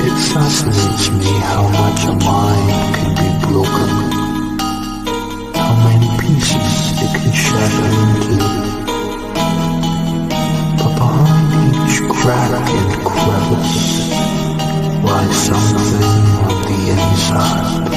It fascinates me how much a mind can be broken, how many pieces it can shatter into. But behind each crack and crevice lies something on the inside.